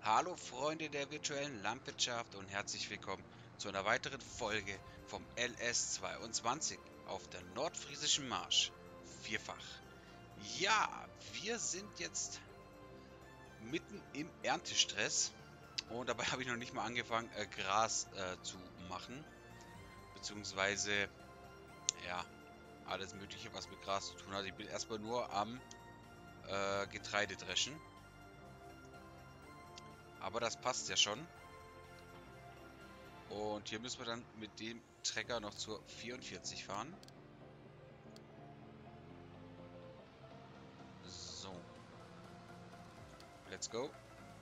Hallo Freunde der virtuellen Landwirtschaft und herzlich willkommen zu einer weiteren Folge vom LS22 auf der Nordfriesischen Marsch. Vierfach. Ja, wir sind jetzt mitten im Erntestress und dabei habe ich noch nicht mal angefangen, Gras zu machen, beziehungsweise ja, alles Mögliche, was mit Gras zu tun hat. Ich bin erstmal nur am Getreide dreschen, aber das passt ja schon. Und hier müssen wir dann mit dem Trecker noch zur 44 fahren. So, let's go.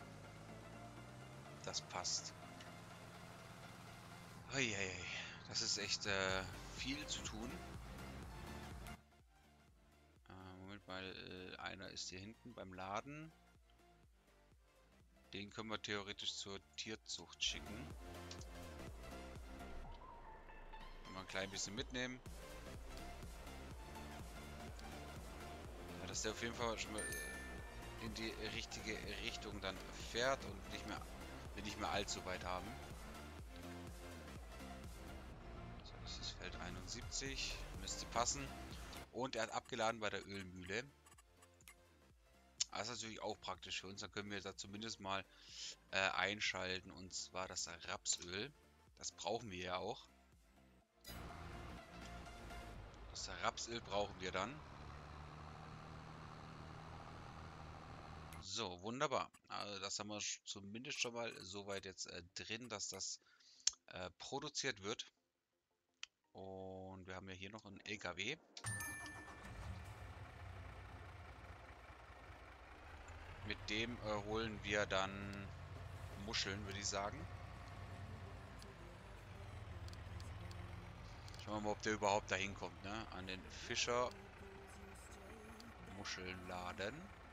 Das passt. Eieiei, das ist echt viel zu tun. Moment mal, einer ist hier hinten beim Laden. Den können wir theoretisch zur Tierzucht schicken. Mal ein klein bisschen mitnehmen. Ja, dass der auf jeden Fall schon mal in die richtige Richtung dann fährt und wir nicht mehr allzu weit haben. So, das ist Feld 71. Müsste passen. Und er hat abgeladen bei der Ölmühle. Das ist natürlich auch praktisch für uns. Dann können wir da zumindest mal einschalten. Und zwar das Rapsöl. Das brauchen wir ja auch. Das Rapsöl brauchen wir dann. So, wunderbar. Also das haben wir zumindest schon mal soweit jetzt drin, dass das produziert wird. Und wir haben ja hier noch einen LKW. Mit dem holen wir dann Muscheln, würde ich sagen. Schauen wir mal, ob der überhaupt dahin kommt, ne? An den Fischer Muschelnladen.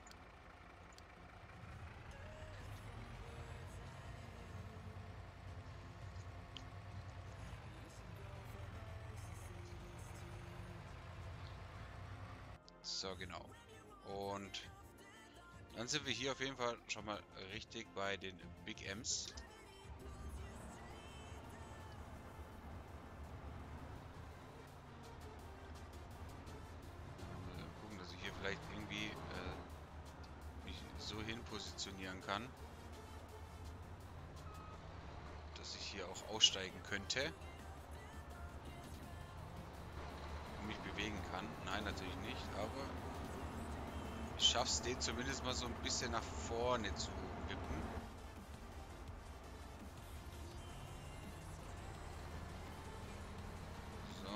So, genau. Und dann sind wir hier auf jeden Fall schon mal richtig bei den Big M's. Gucken, dass ich hier vielleicht irgendwie mich so hin positionieren kann, dass ich hier auch aussteigen könnte und mich bewegen kann. Nein, natürlich nicht, aber ich schaffe es, den zumindest mal so ein bisschen nach vorne zu wippen. So.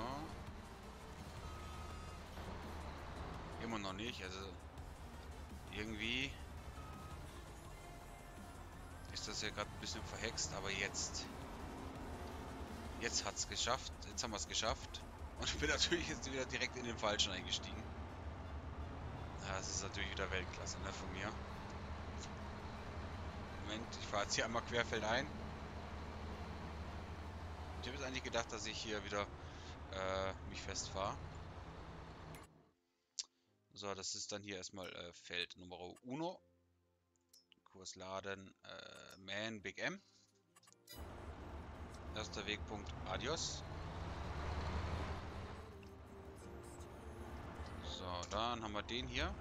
Immer noch nicht, also irgendwie ist das ja gerade ein bisschen verhext, aber jetzt hat es geschafft. Jetzt haben wir es geschafft. Und ich bin natürlich jetzt wieder direkt in den Falschen eingestiegen. Ja, das ist natürlich wieder Weltklasse, ne, von mir. Moment, ich fahre jetzt hier einmal querfeldein. Ich habe jetzt eigentlich gedacht, dass ich hier wieder mich festfahre. So, das ist dann hier erstmal Feld Nummer Uno. Kurs laden, Man Big M. Erster Wegpunkt, Adios. So, dann haben wir den hier.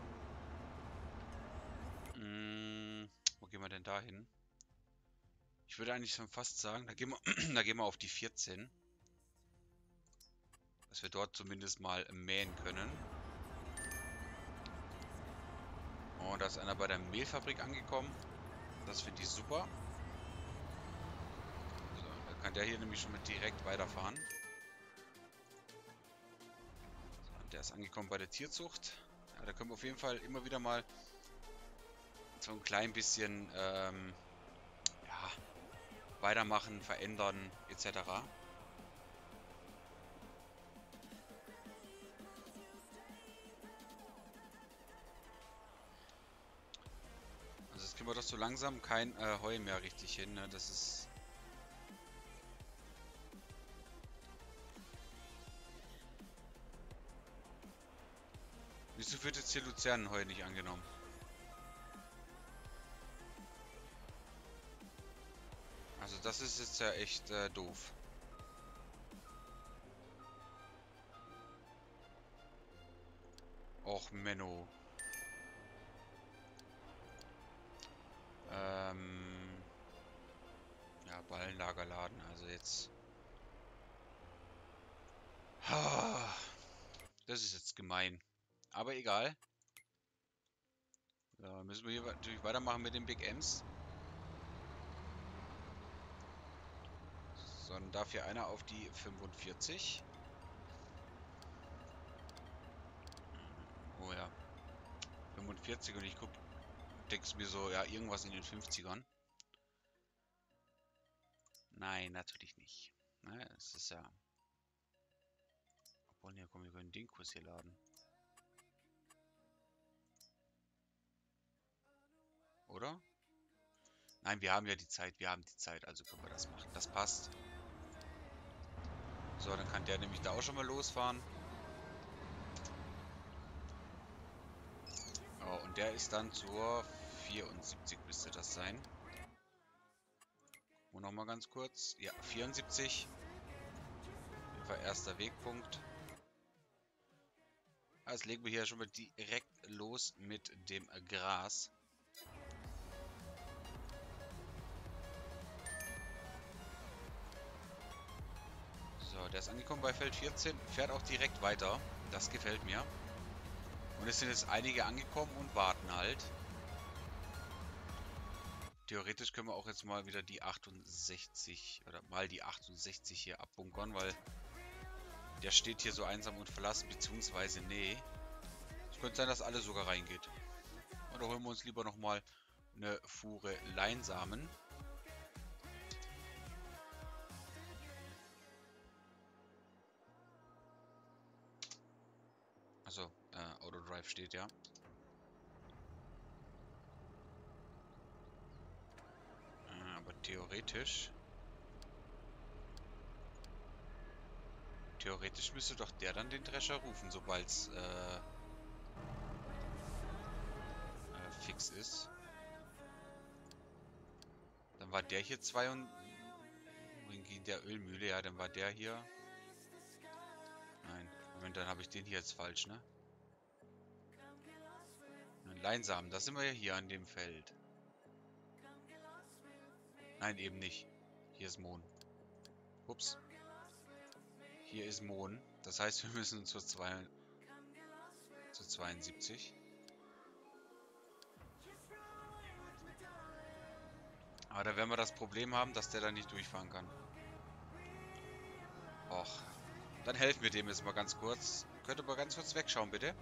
Wo gehen wir denn da hin? Ich würde eigentlich schon fast sagen, da gehen wir, da gehen wir auf die 14. Dass wir dort zumindest mal mähen können. Und da ist einer bei der Mehlfabrik angekommen. Das finde ich super. So, da kann der hier nämlich schon mit direkt weiterfahren. So, der ist angekommen bei der Tierzucht. Ja, da können wir auf jeden Fall immer wieder mal so ein klein bisschen ja, weitermachen, verändern etc. Also jetzt kriegen wir doch so langsam kein Heu mehr richtig hin. Ne? Das ist... Wieso wird jetzt hier Luzernenheu nicht angenommen? das ist jetzt ja echt doof. Och, Menno. Ja, Ballenlagerladen, also jetzt. Ah, das ist jetzt gemein. Aber egal. Ja, müssen wir hier natürlich weitermachen mit den Big M's. So, dann darf hier einer auf die 45. Oh ja, 45 und ich guck, denkst mir so, ja, irgendwas in den 50ern. Nein, natürlich nicht. Ne, es ist ja. Obwohl, ja, komm, wir können den Kurs hier laden. Oder? Nein, wir haben ja die Zeit, also können wir das machen. Das passt. So, dann kann der nämlich da auch schon mal losfahren. Oh, und der ist dann zur 74 müsste das sein. Und nochmal ganz kurz. Ja, 74. Auf jeden Fall erster Wegpunkt. Also legen wir hier schon mal direkt los mit dem Gras. So, der ist angekommen bei Feld 14. Fährt auch direkt weiter. Das gefällt mir. Und es sind jetzt einige angekommen und warten halt. Theoretisch können wir auch jetzt mal wieder die 68 oder mal die 68 hier abbunkern, weil der steht hier so einsam und verlassen, beziehungsweise nee. Es könnte sein, dass alle sogar reingeht. Oder holen wir uns lieber nochmal eine Fuhre Leinsamen. Also, Autodrive steht ja. Aber theoretisch müsste doch der dann den Drescher rufen, sobald es fix ist. Dann war der hier 2 und in der Ölmühle, ja, dann war der hier. Nein, Moment, dann habe ich den hier jetzt falsch, ne? Leinsamen, da sind wir ja hier an dem Feld. Nein, eben nicht. Hier ist Mohn. Ups. Hier ist Mohn. Das heißt, wir müssen zur 72. Aber da werden wir das Problem haben, dass der da nicht durchfahren kann. Och. Dann helfen wir dem jetzt mal ganz kurz. Könnt ihr mal ganz kurz wegschauen, bitte?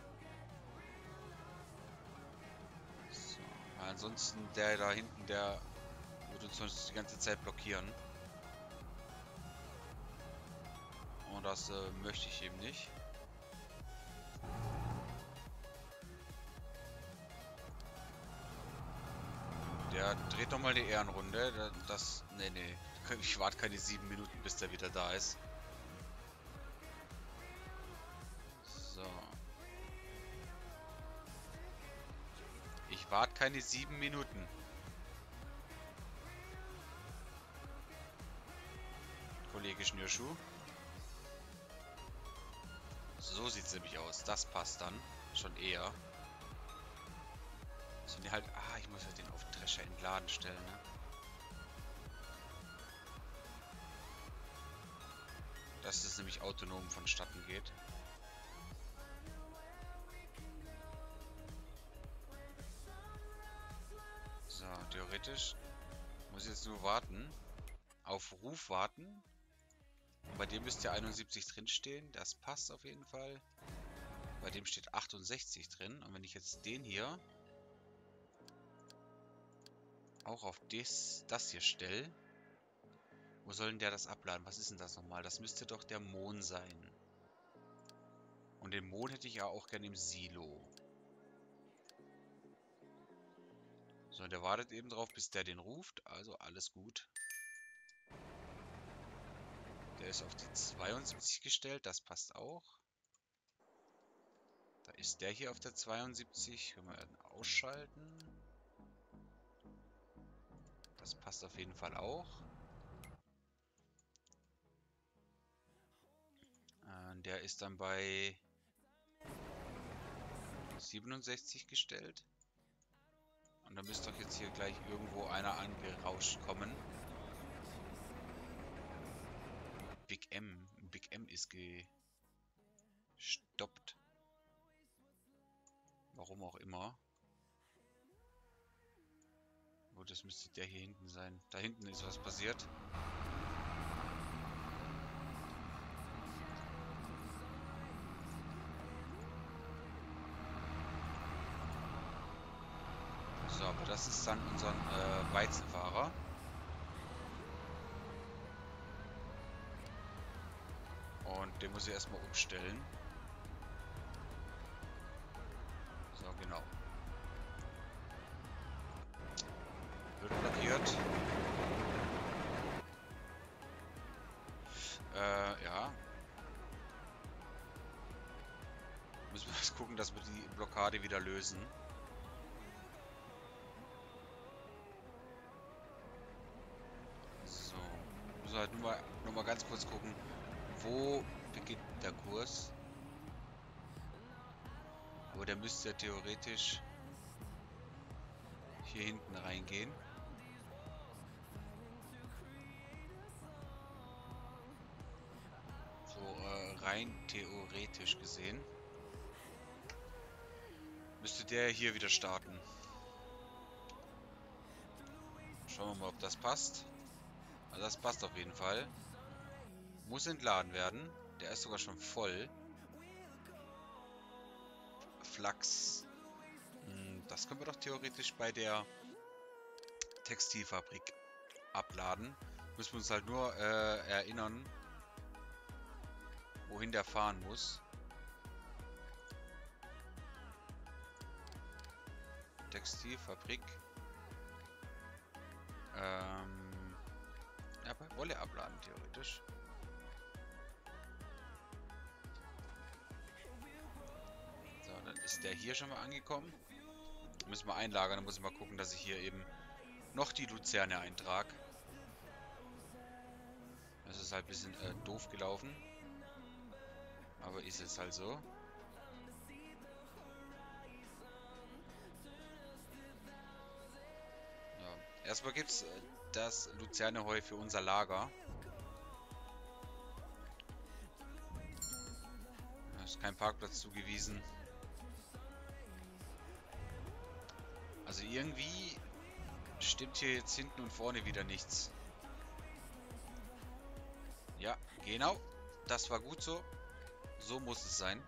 So. Weil ansonsten der da hinten, der wird uns sonst die ganze Zeit blockieren. Und das möchte ich eben nicht. Der dreht doch mal die Ehrenrunde. Das. Nee, nee. Ich warte keine 7 Minuten, bis der wieder da ist. So. Ich warte keine 7 Minuten. Kollege Schnürschuh. So sieht es nämlich aus. Das passt dann. Schon eher. So, die halt. Ah, ich muss ja den auf den Drescher entladen stellen, ne? Dass es nämlich autonom vonstatten geht. So, theoretisch muss ich jetzt nur warten. Auf Ruf warten. Und bei dem müsste ja 71 drinstehen. Das passt auf jeden Fall. Bei dem steht 68 drin. Und wenn ich jetzt den hier auch auf das hier stelle. Wo soll denn der das abladen? Was ist denn das nochmal? Das müsste doch der Mohn sein. Und den Mohn hätte ich ja auch gerne im Silo. So, und der wartet eben drauf, bis der den ruft. Also alles gut. Der ist auf die 72 gestellt. Das passt auch. Da ist der hier auf der 72. Können wir ausschalten. Das passt auf jeden Fall auch. Der ist dann bei 67 gestellt. Und da müsste doch jetzt hier gleich irgendwo einer angerauscht kommen. Big M. Big M ist gestoppt. Warum auch immer. Oh, das müsste der hier hinten sein. Da hinten ist was passiert. So, aber das ist dann unser Weizenfahrer. Und den muss ich erstmal umstellen. So, genau. Wird blockiert. Ja. Müssen wir jetzt gucken, dass wir die Blockade wieder lösen. So. Müssen wir halt nur mal ganz kurz gucken, wo beginnt der Kurs. Aber der müsste ja theoretisch hier hinten reingehen. So rein theoretisch gesehen. Müsste der hier wieder starten. Schauen wir mal, ob das passt. Also das passt auf jeden Fall. Muss entladen werden. Der ist sogar schon voll. Flachs. Das können wir doch theoretisch bei der Textilfabrik abladen. Müssen wir uns halt nur erinnern, wohin der fahren muss. Textilfabrik. Ja, bei Wolle abladen theoretisch. So, dann ist der hier schon mal angekommen. Müssen wir einlagern, dann muss ich mal gucken, dass ich hier eben noch die Luzerne eintrage. Das ist halt ein bisschen doof gelaufen. Aber ist jetzt halt so. Ja. Erstmal gibt es das Luzerne-Heu für unser Lager. Da ist kein Parkplatz zugewiesen. Also irgendwie stimmt hier jetzt hinten und vorne wieder nichts. Ja, genau. Das war gut so. So muss es sein.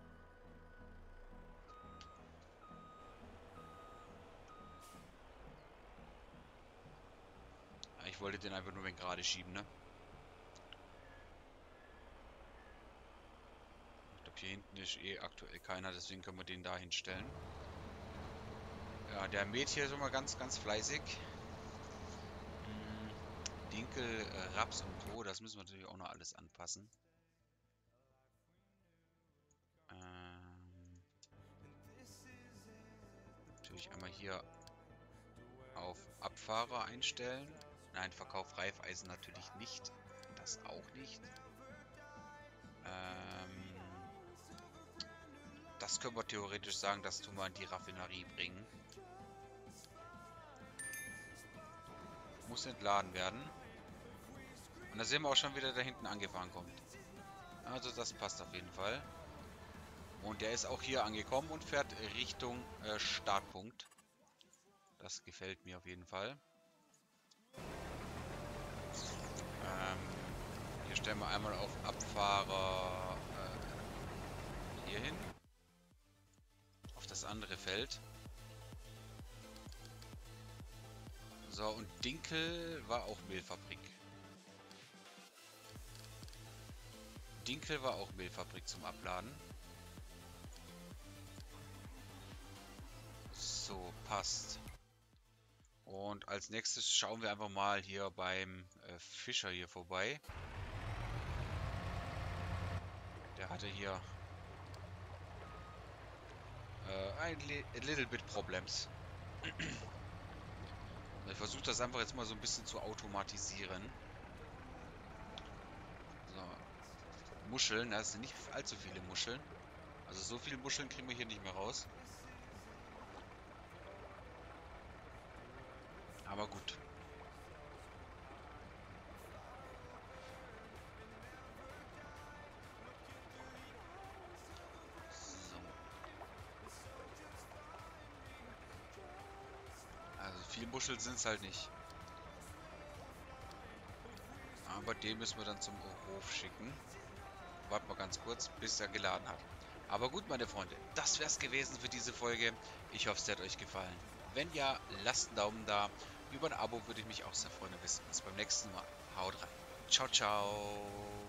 Ja, ich wollte den einfach nur gerade schieben, ne? Ich glaube, hier hinten ist eh aktuell keiner, deswegen können wir den da hinstellen. Ja, der mäht hier schon mal ganz, ganz fleißig. Dinkel, Raps und Co., das müssen wir natürlich auch noch alles anpassen. Natürlich einmal hier auf Abfahrer einstellen. Nein, Verkauf Reifeisen natürlich nicht. Das auch nicht. Das können wir theoretisch sagen, das tun wir in die Raffinerie bringen. Muss entladen werden. Und da sehen wir auch schon wieder, da hinten angefahren kommt. Also das passt auf jeden Fall. Und der ist auch hier angekommen und fährt Richtung Startpunkt. Das gefällt mir auf jeden Fall. Hier stellen wir einmal auf Abfahrer hier hin. Auf das andere Feld. So, und Dinkel war auch Mehlfabrik. Dinkel war auch Mehlfabrik zum Abladen. So, passt. Und als nächstes schauen wir einfach mal hier beim Fischer hier vorbei. Der hatte hier a little bit problems. Ich versuche das einfach jetzt mal so ein bisschen zu automatisieren. So. Muscheln, das sind nicht allzu viele Muscheln. Also so viele Muscheln kriegen wir hier nicht mehr raus. Aber gut. So. Also viele Muscheln sind es halt nicht. Aber den müssen wir dann zum Hof schicken. Warten wir ganz kurz, bis er geladen hat. Aber gut, meine Freunde, das wäre es gewesen für diese Folge. Ich hoffe, es hat euch gefallen. Wenn ja, lasst einen Daumen da. Über ein Abo würde ich mich auch sehr freuen. Wir sehen uns beim nächsten Mal. Haut rein. Ciao, ciao.